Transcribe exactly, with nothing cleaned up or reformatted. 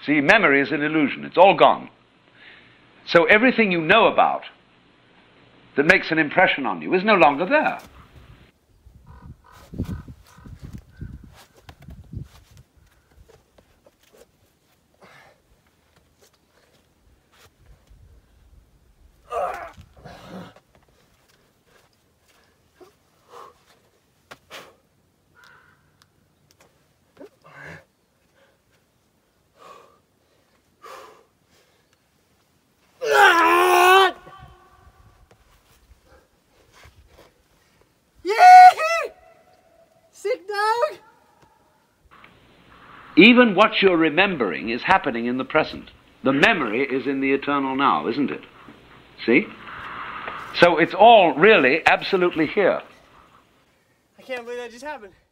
See, memory is an illusion. It's all gone. So everything you know about that makes an impression on you is no longer there. Even what you're remembering is happening in the present. The memory is in the eternal now, isn't it? See? So it's all really absolutely here. I can't believe that just happened.